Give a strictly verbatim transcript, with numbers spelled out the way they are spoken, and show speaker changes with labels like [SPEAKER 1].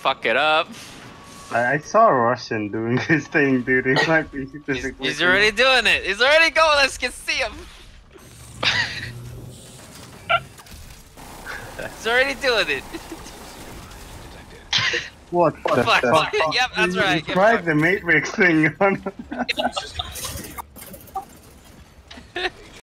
[SPEAKER 1] fuck it up.
[SPEAKER 2] I, I saw a Russian doing his thing, dude. It might be
[SPEAKER 1] He's, he's already doing it. He's already going. Let's get see him. He's already doing it.
[SPEAKER 2] What the
[SPEAKER 1] Fuck.
[SPEAKER 2] fuck?
[SPEAKER 1] Yep, that's right.
[SPEAKER 2] You tried the Matrix thing on.